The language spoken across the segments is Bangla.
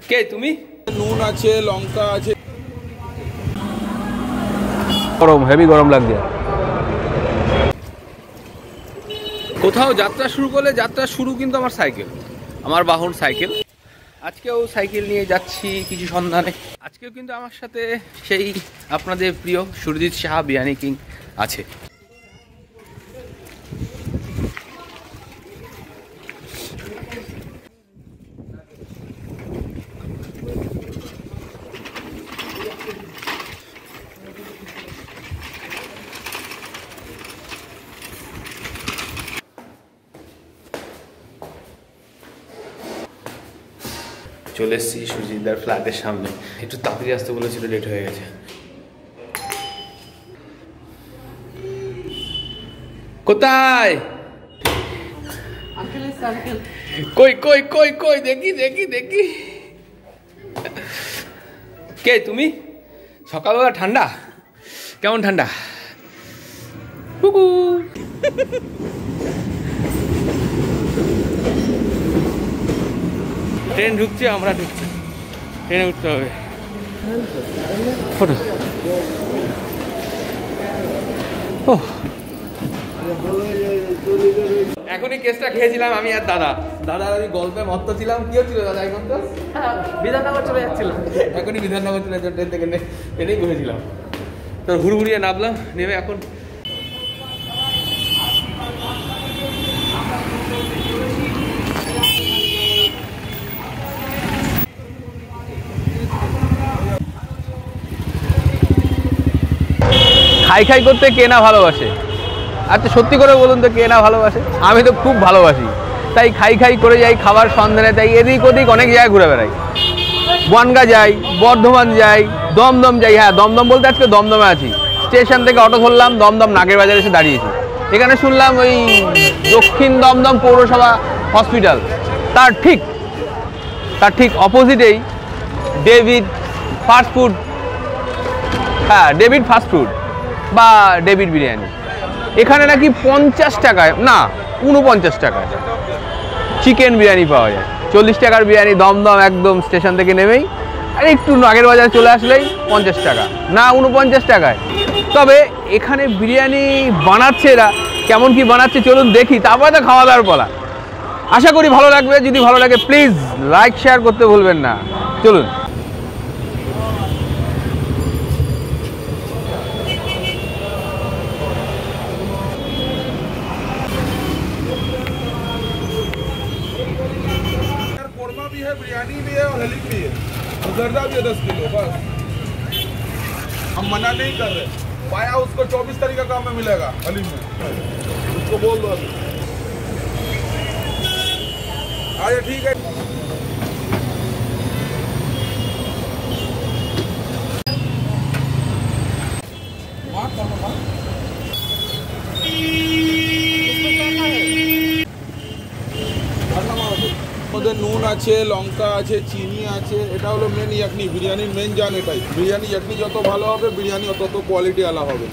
কে তুমি? নুন আছে, লঙ্কা আছে। গরম, হেভি গরম লাগছে। কোথাও যাত্রা শুরু করলে যাত্রা শুরু কিন্তু আমার সাইকেল, আমার বাহন সাইকেল। আজকেও সাইকেল নিয়ে যাচ্ছি কিছু সন্ধানে। আজকেও কিন্তু আমার সাথে সেই আপনাদের প্রিয় সুরজিৎ সাহা বিরিয়ানি কিং আছে। চলে এসেছি সুজিতদার ফ্ল্যাটের সামনে। একটু তাড়াতাড়ি আসতে বলেছিল, লেট হয়ে গেছে। কোথায়? কই কই কই কই, দেখি দেখি দেখি। কে তুমি? সকালবেলা ঠান্ডা, কেমন ঠান্ডা? ট্রেন ঢুকছে, আমরা ঢুকছি, ট্রেনে উঠতে হবে। ফটো এখনই কেসটা খেয়েছিলাম আমি আর দাদা। দাদা আমি গল্পে মত্ত ছিলাম। কি হচ্ছিল দাদা এখন? তো বিধাননগর চলে যাচ্ছিলাম, এখনই বিধাননগর চলে যাচ্ছিল, ট্রেন থেকে ট্রেনেই বসেছিলাম। তো হুড়হুড়িয়ে নামলাম, নেমে এখন খাই খাই করতে কে না ভালোবাসে? আচ্ছা সত্যি করে বলুন তো, কে না ভালোবাসে? আমি তো খুব ভালোবাসি, তাই খাই খাই করে যাই খাবার সন্ধানে। তাই এদিক ওদিক অনেক জায়গায় ঘুরে বেড়াই। বনগা যাই, বর্ধমান যাই, দমদম যাই। হ্যাঁ, দমদম বলতে আজকে দমদমে আছি। স্টেশন থেকে অটো ধরলাম, দমদম নাগের বাজারে এসে দাঁড়িয়েছি। এখানে শুনলাম ওই দক্ষিণ দমদম পৌরসভা হসপিটাল, তার ঠিক অপোজিটেই ডেভিড ফাস্টফুড। হ্যাঁ, ডেভিড ফাস্টফুড বা ডেভিড বিরিয়ানি। এখানে নাকি 50 টাকায়, না 49 টাকায় চিকেন বিরিয়ানি পাওয়া যায়। 40 টাকার বিরিয়ানি দমদম একদম স্টেশন থেকে নেমেই, আর একটু নাগের বাজারে চলে আসলেই 50 টাকা, না 49 টাকায়। তবে এখানে বিরিয়ানি বানাচ্ছে এরা, কেমন কি বানাচ্ছে চলুন দেখি, তারপরে তো খাওয়া দাওয়ার বলা। আশা করি ভালো লাগবে। যদি ভালো লাগে প্লিজ লাইক শেয়ার করতে ভুলবেন না। চলুন। बिरयानी भी है और हलीम भी है, जर्दा भी है 10 किलो। बस हम मना नहीं कर रहे, पाया उसको 24 तारीख का काम में मिलेगा हलीम में, उसको बोल दो अभी। अच्छा ठीक है। নুন আছে, লঙ্কা আছে, চিনি আছে। এটা হলো মেন ইয়াকনি, বিরিয়ানির মেন জান এটাই। বিরিয়ানি ইয়াকনি যত ভালো হবে বিরিয়ানি তত কোয়ালিটি আলা হবে।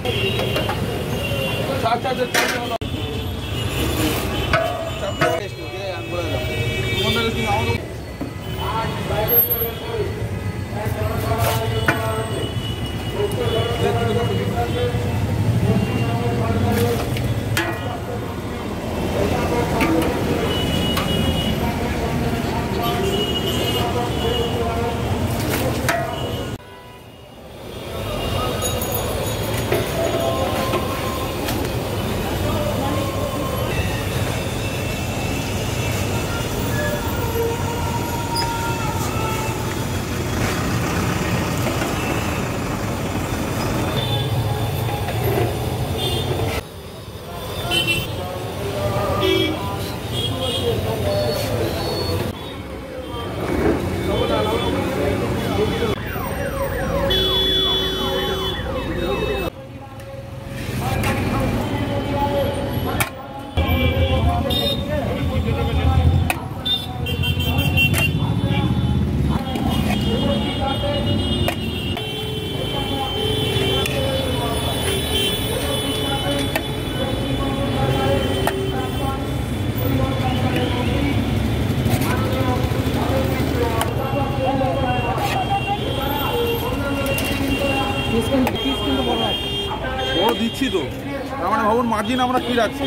দিচ্ছি তো, তার মানে ভাবুন মার্জিন আমরা কি রাখছি।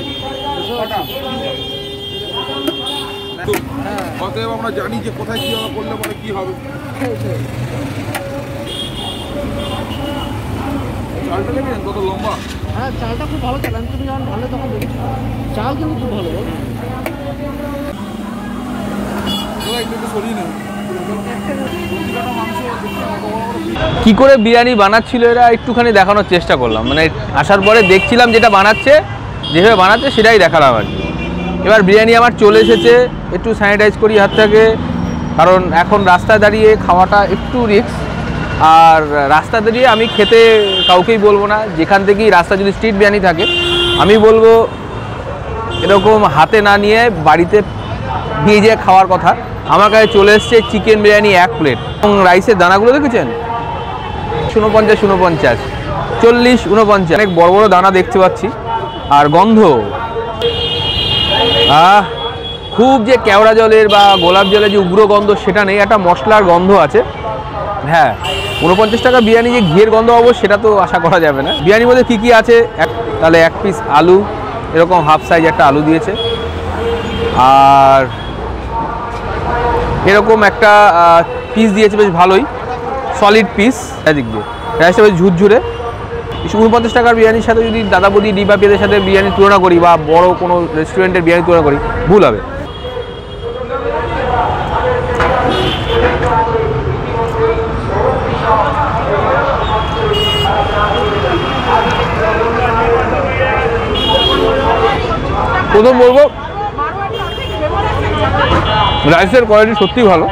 অতএব আমরা জানি যে কোথায় কীভাবে করলে পরে কী হবে। চালটা দেখেন কত লম্বা। হ্যাঁ, চালটা খুব ভালো চাল। আমি তুমি যখন ভালো তখন দেখেছি চাল কিন্তু খুব ভালো। একটু সরিয়ে নেব। কি করে বিরিয়ানি বানাচ্ছিল এরা একটুখানি দেখানোর চেষ্টা করলাম, মানে আসার পরে দেখছিলাম যেটা বানাচ্ছে, যেভাবে বানাচ্ছে সেটাই দেখালাম আর কি। এবার বিরিয়ানি আমার চলে এসেছে, একটু স্যানিটাইজ করি হাতটাকে, কারণ এখন রাস্তায় দাঁড়িয়ে খাওয়াটা একটু রিস্ক। আর রাস্তা দাঁড়িয়ে আমি খেতে কাউকেই বলবো না, যেখান থেকেই রাস্তা যদি স্ট্রিট বিরিয়ানি থাকে আমি বলবো এরকম হাতে না নিয়ে বাড়িতে নিয়ে যেয়ে খাওয়ার কথা। আমার কাছে চলে এসছে চিকেন বিরিয়ানি 1 প্লেট, এবং রাইসের দানাগুলো দেখেছেন 49, 49, 40, 49, অনেক বড় বড় দানা দেখতে পাচ্ছি। আর গন্ধ খুব যে কেওড়া জলের বা গোলাপ জলের যে উগ্র গন্ধ সেটা নেই, একটা মশলার গন্ধ আছে। হ্যাঁ, 49 টাকা বিরিয়ানি যে ঘিয়ের গন্ধ পাবো সেটা তো আশা করা যাবে না। বিরিয়ানির মধ্যে কী কী আছে, তাহলে 1 পিস আলু, এরকম হাফ সাইজ একটা আলু দিয়েছে, আর এরকম একটা পিস দিয়েছে বেশ ভালোই সলিড পিস। এদিক দিয়ে রাইসটা বেশ ঝুরঝুরে। 49 টাকার বিরিয়ানির সাথে যদি দাদা বৌদি ডিবা পেদের সাথে বিরিয়ানি তুলনা করি বা বড় কোনো রেস্টুরেন্টের বিরিয়ানি তুলনা করি ভুল হবে। প্রথম বলবো রাইসের কোয়ালিটি সত্যিই ভালো,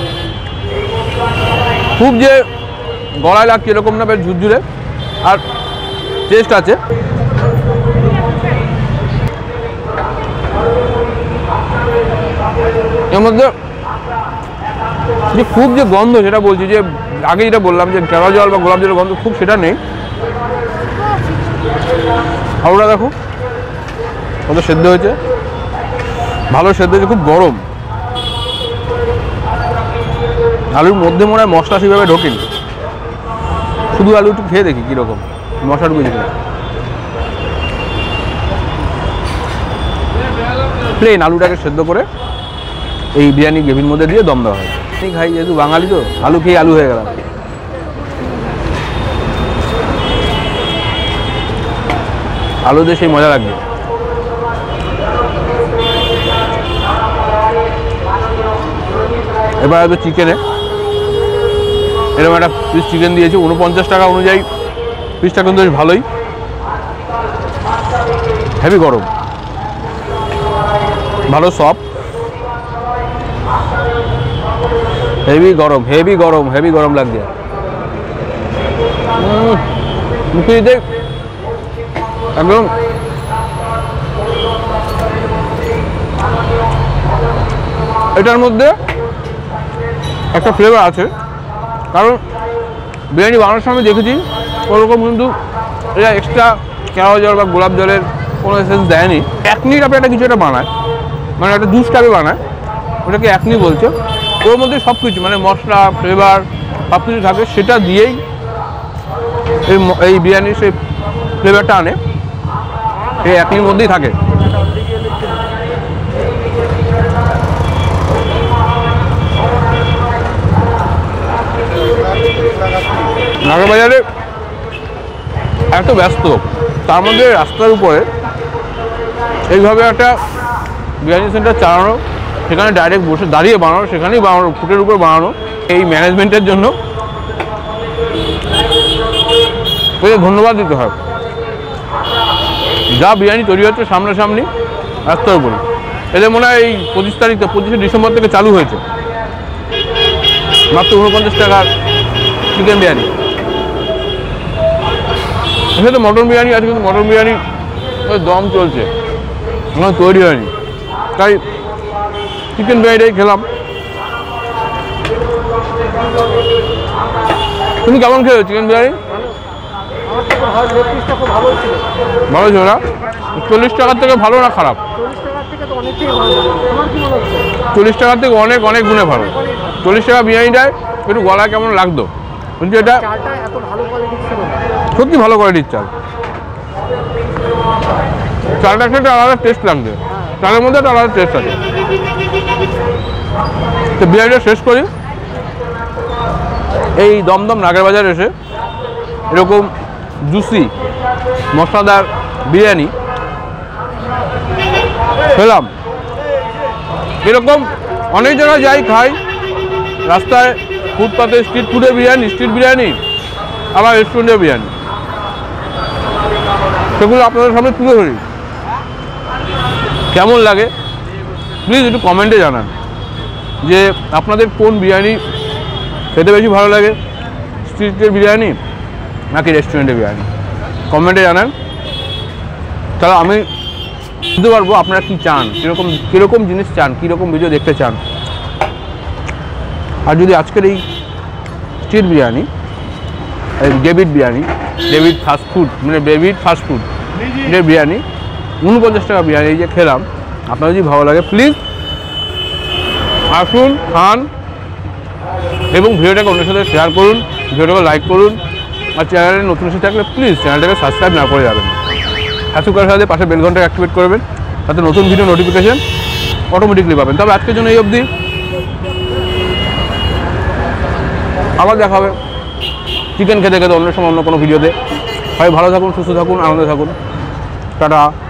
খুব যে গলায় লাগছে এরকম না, বেশ ঝুরঝুরে আর টেস্ট আছে। এর মধ্যে যে খুব যে গন্ধ সেটা বলছি, যে আগে যেটা বললাম যে কেওড়া জল বা গোলাপ জলের গন্ধ খুব সেটা নেই। আলুটা দেখো কত সেদ্ধ হয়েছে, ভালো সেদ্ধ হয়েছে, খুব গরম। আলুর মধ্যে মনে হয় মশলা সেভাবে ঢোকেনি, শুধু আলু একটু খেয়ে দেখি কীরকম মশলা ঢুকেছে। প্লেন আলুটাকে সেদ্ধ করে এই বিরিয়ানি গ্রেভির মধ্যে দিয়ে দম দেওয়া হয়। খাই যেহেতু বাঙালি তো, আলু খেয়ে আলু হয়ে গেলাম। আলু দিয়ে সেই মজা লাগবে। এবার হয়তো চিকেনে এরকম একটা পিস চিকেন দিয়েছি 49 টাকা অনুযায়ী, পিসটা কিন্তু বেশ ভালোই, হেভি গরম, ভালো সফট, হেভি গরম, হেভি গরম, হেভি গরম লাগছে। মুখে দিতে একদম এটার মধ্যে একটা ফ্লেভার আছে, কারণ বিরিয়ানি বানানোর সময় দেখেছি ওরকম কিন্তু এটা এক্সট্রা কেওড়া জল বা গোলাপ জলের কোনো এসেন্স দেয়নি। একনি টাইপের একটা কিছু একটা বানায়, মানে একটা জুস টাইপে বানায়, ওটাকে একনি বলছে। ওর মধ্যে সব কিছু মানে মশলা ফ্লেভার সব কিছু থাকে, সেটা দিয়েই এই বিরিয়ানির সেই ফ্লেভারটা আনে, এই একনির মধ্যেই থাকে। নাগরবাজারে এত ব্যস্ত, তার মধ্যে রাস্তার উপরে এইভাবে একটা বিরিয়ানি সেন্টার চালানো, সেখানে ডাইরেক্ট বসে দাঁড়িয়ে বানানো, সেখানেই বানানো, ফুটের উপর বানানো, এই ম্যানেজমেন্টের জন্য ওদের ধন্যবাদ দিতে হয়। যা বিরিয়ানি তৈরি হচ্ছে সামনাসামনি রাস্তার উপরে, এদের মনে হয় এই 25 ডিসেম্বর থেকে চালু হয়েছে, মাত্র 49 টাকার চিকেন বিরিয়ানি। এখানে তো মটন বিরিয়ানি আছে, কিন্তু মটন বিরিয়ানি দম চলছে, এখন তৈরি হয়নি, তাই চিকেন বিরিয়ানিটাই খেলাম। তুমি কেমন খেয়েছো চিকেন বিরিয়ানি? ভালো ছিল না? 40 টাকার থেকে ভালো না খারাপ? 40 টাকার থেকে অনেক অনেক গুণে ভালো। 40 টাকা বিরিয়ানিটায় একটু গলা কেমন লাগতো, কিন্তু এটা সত্যি ভালো কোয়ালিটির চাল। চালটা একটা আলাদা টেস্ট লাগবে, চালের মধ্যে একটা আলাদা টেস্ট আছে। তো বিরিয়ানিটা শেষ করি। এই দমদম নাগের বাজার এসে এরকম জুসি মশলাদার বিরিয়ানি খেলাম। এরকম অনেক জায়গায় যাই খাই, রাস্তায় ফুটপাতে স্ট্রিট ফুডের বিরিয়ানি, স্ট্রিট বিরিয়ানি, আবার রেস্টুরেন্টের বিরিয়ানি, সেগুলো আপনাদের সামনে তুলে ধরি। কেমন লাগে প্লিজ একটু কমেন্টে জানান যে আপনাদের কোন বিরিয়ানি খেতে বেশি ভালো লাগে, স্ট্রিটের বিরিয়ানি নাকি রেস্টুরেন্টের বিরিয়ানি, কমেন্টে জানান। তাহলে আমি বুঝতে পারবো আপনারা কী চান, কীরকম জিনিস চান, কীরকম ভিডিও দেখতে চান। আর যদি আজকের এই street biryani, David biryani, David fast food মানে ডেভিড ফাস্টফুড এর বিরিয়ানি 49 টাকা বিরিয়ানি যে খেলাম, আপনার যদি ভালো লাগে প্লিজ আসুন, খান এবং ভিডিওটাকে অন্যের সাথে শেয়ার করুন, ভিডিওটাকে লাইক করুন। আর চ্যানেলে নতুন এসে থাকলে প্লিজ চ্যানেলটাকে সাবস্ক্রাইব না করে যাবেন, সাবস্ক্রাইব সাথে পাশে বেল ঘন্টা অ্যাক্টিভেট করবেন, তাতে নতুন ভিডিও নোটিফিকেশন অটোমেটিকলি পাবেন। তবে আজকের জন্য এই অবধি, আবার দেখা হবে চিকেন খেতে খেতে অন্য সময় অন্য কোনো ভিডিওতে। সবাই ভালো থাকুন, সুস্থ থাকুন, আনন্দে থাকুন। টাটা।